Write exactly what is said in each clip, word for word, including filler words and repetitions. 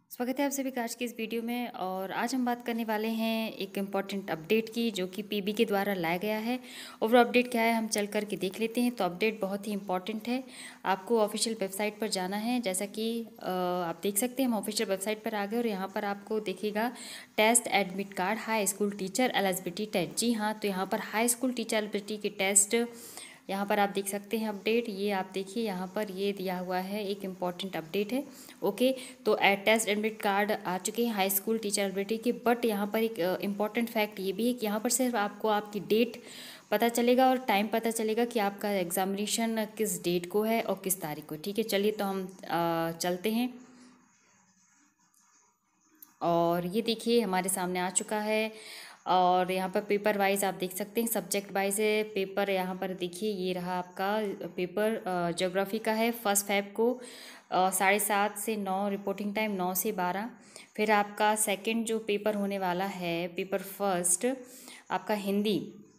स्वागत है आप सभी का आज की इस वीडियो में। और आज हम बात करने वाले हैं एक इम्पॉर्टेंट अपडेट की, जो कि पीबी के द्वारा लाया गया है। और वो अपडेट क्या है हम चल कर के देख लेते हैं। तो अपडेट बहुत ही इंपॉर्टेंट है, आपको ऑफिशियल वेबसाइट पर जाना है। जैसा कि आप देख सकते हैं हम ऑफिशियल वेबसाइट पर आ गए और यहाँ पर आपको दिखेगा test admit card high school teacher eligibility test. जी हाँ, तो यहाँ पर हाई स्कूल टीचर एलिजिबिलिटी के टेस्ट यहाँ पर आप देख सकते हैं अपडेट। ये आप देखिए यहाँ पर ये दिया हुआ है, एक इम्पॉर्टेंट अपडेट है। ओके, तो टेस्ट एडमिट कार्ड आ चुके हैं हाई स्कूल टीचर एलिजिबिलिटी के। बट यहाँ पर एक इम्पॉर्टेंट फैक्ट ये भी है कि यहाँ पर सिर्फ आपको आपकी डेट पता चलेगा और टाइम पता चलेगा कि आपका एग्जामिनेशन किस डेट को है और किस तारीख को। ठीक है, चलिए तो हम आ, चलते हैं। और ये देखिए हमारे सामने आ चुका है। और यहाँ पर पेपर वाइज आप देख सकते हैं, सब्जेक्ट वाइज है पेपर। यहाँ पर देखिए ये रहा आपका पेपर, ज्योग्राफी का है। फर्स्ट फैब को साढ़े सात से नौ रिपोर्टिंग टाइम, नौ से बारह। फिर आपका सेकंड जो पेपर होने वाला है, पेपर फर्स्ट आपका हिंदी,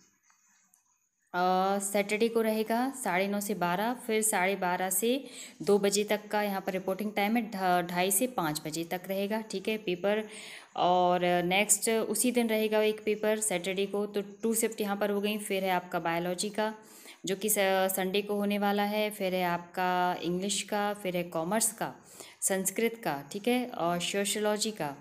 सैटरडे को रहेगा साढ़े नौ से बारह। फिर साढ़े बारह से दो बजे तक का यहाँ पर रिपोर्टिंग टाइम है, ढाई से पाँच बजे तक रहेगा। ठीक है पेपर। और नेक्स्ट उसी दिन रहेगा एक पेपर सैटरडे को। तो टू शिफ्ट यहाँ पर हो गई। फिर है आपका बायोलॉजी का जो कि संडे को होने वाला है। फिर है आपका इंग्लिश का, फिर है कॉमर्स का, संस्कृत का, ठीक है, और सोशलॉजी का।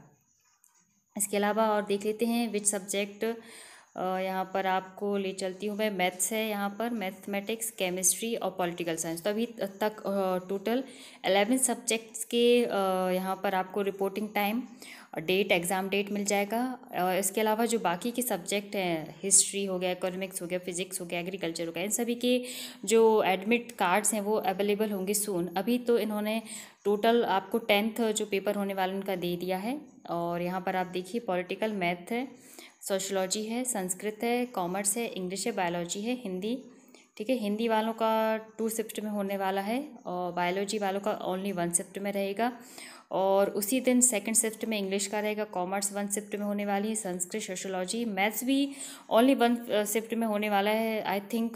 इसके अलावा और देख लेते हैं विच सब्जेक्ट यहाँ पर आपको ले चलती हूँ मैं। मैथ्स है यहाँ पर, मैथमेटिक्स, केमिस्ट्री और पॉलिटिकल साइंस। तो अभी तक टोटल एलेवन सब्जेक्ट्स के यहाँ पर आपको reporting time, date, exam date मिल जाएगा। और इसके अलावा जो बाकी के सब्जेक्ट हैं, हिस्ट्री हो गया, इकोनॉमिक्स हो गया, फिजिक्स हो गया, एग्रीकल्चर हो गया, इन सभी के जो एडमिट कार्ड्स हैं वो अवेलेबल होंगे सून। अभी तो इन्होंने टोटल आपको टेंथ जो पेपर होने वाला उनका दे दिया है। और यहाँ पर आप देखिए पॉलिटिकल, मैथ है, सोशलॉजी है, संस्कृत है, कॉमर्स है, इंग्लिश है, बायोलॉजी है, हिंदी। ठीक है, हिंदी वालों का टू शिफ्ट में होने वाला है और बायोलॉजी वालों का ओनली वन शिफ्ट में रहेगा। और उसी दिन सेकंड शिफ्ट में इंग्लिश का रहेगा, कॉमर्स वन शिफ्ट में होने वाली है, संस्कृत, सोशलॉजी, मैथ्स भी ओनली वन शिफ्ट में होने वाला है। आई थिंक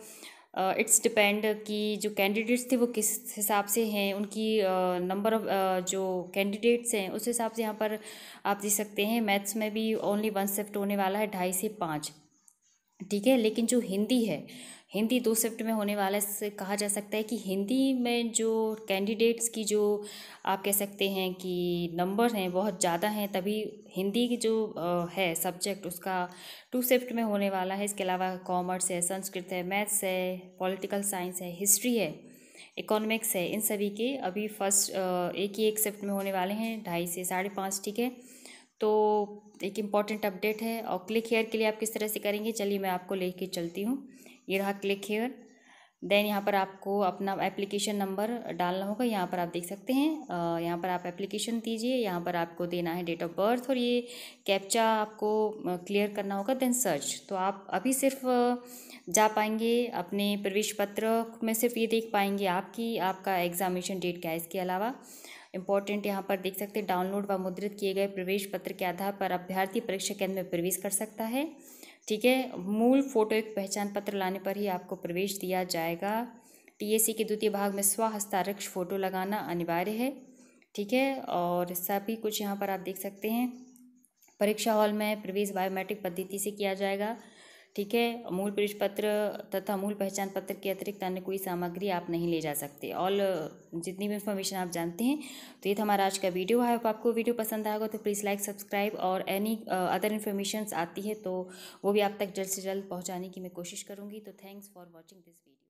इट्स डिपेंड कि जो कैंडिडेट्स थे वो किस हिसाब से हैं, उनकी नंबर ऑफ जो कैंडिडेट्स हैं उस हिसाब से यहाँ पर आप देख सकते हैं। मैथ्स में भी ओनली वन शिफ्ट होने वाला है, ढाई से पाँच। ठीक है, लेकिन जो हिंदी है, हिंदी दो शिफ्ट में होने वाला है। इससे कहा जा सकता है कि हिंदी में जो कैंडिडेट्स की जो आप कह सकते हैं कि नंबर हैं बहुत ज़्यादा हैं, तभी हिंदी की जो है सब्जेक्ट उसका टू शिफ्ट में होने वाला है। इसके अलावा कॉमर्स है, संस्कृत है, मैथ्स है, पॉलिटिकल साइंस है, हिस्ट्री है, इकोनॉमिक्स है, इन सभी के अभी फर्स्ट एक ही एक शिफ्ट में होने वाले हैं, ढाई से साढ़े पाँच। ठीक है, तो एक इम्पॉर्टेंट अपडेट है। और क्लिक हेयर के लिए आप किस तरह से करेंगे, चलिए मैं आपको लेके चलती हूँ। ये रहा क्लिक हेयर। देन यहाँ पर आपको अपना एप्लीकेशन नंबर डालना होगा। यहाँ पर आप देख सकते हैं, यहाँ पर आप एप्लीकेशन दीजिए। यहाँ पर आपको देना है डेट ऑफ बर्थ और ये कैप्चा आपको क्लियर करना होगा। Then search. तो आप अभी सिर्फ जा पाएंगे अपने प्रवेश पत्र में, सिर्फ ये देख पाएंगे आपकी आपका एग्जामिनेशन डेट क्या है। इसके अलावा इंपॉर्टेंट यहाँ पर देख सकते हैं, डाउनलोड व मुद्रित किए गए प्रवेश पत्र के आधार पर अभ्यर्थी परीक्षा केंद्र में प्रवेश कर सकता है। ठीक है, मूल फोटो एक पहचान पत्र लाने पर ही आपको प्रवेश दिया जाएगा। टीएसी के द्वितीय भाग में स्व हस्ताक्षर फोटो लगाना अनिवार्य है। ठीक है, और सभी कुछ यहाँ पर आप देख सकते हैं। परीक्षा हॉल में प्रवेश बायोमेट्रिक पद्धति से किया जाएगा। ठीक है, मूल प्रवेश पत्र तथा मूल पहचान पत्र के अतिरिक्त अन्य कोई सामग्री आप नहीं ले जा सकते। ऑल जितनी भी इन्फॉर्मेशन आप जानते हैं। तो ये था हमारा आज का वीडियो है। अब आपको वीडियो पसंद आएगा तो प्लीज़ लाइक, सब्सक्राइब, और एनी अदर इन्फॉर्मेशन आती है तो वो भी आप तक जल्द से जल्द पहुँचाने की मैं कोशिश करूँगी। तो thanks for watching this video.